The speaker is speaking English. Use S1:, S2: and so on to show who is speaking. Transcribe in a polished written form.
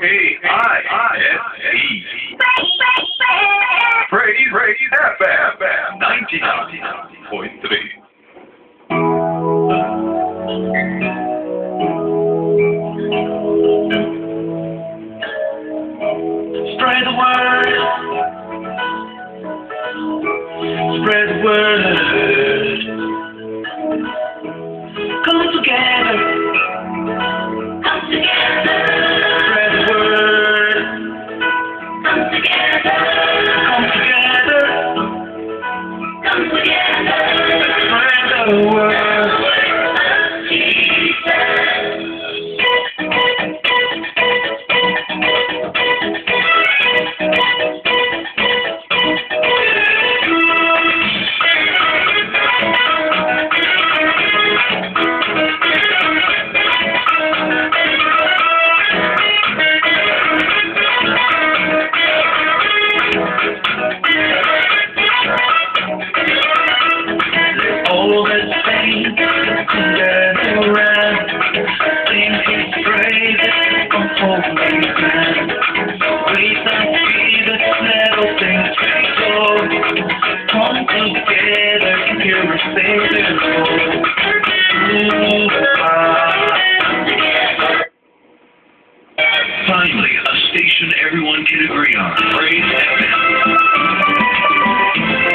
S1: K-I-S-E. Praise FM 99.3.
S2: Spread the word. Spread the word. Come together. Come together. Spread the word. Come together. Come together. Come together. Spread the word. All the saints together around, sing His praises from holy ground. Grace and Jesus, let all things resolve. Come together, hear us say their soul. Finally, a station everyone can agree on. Praise FM.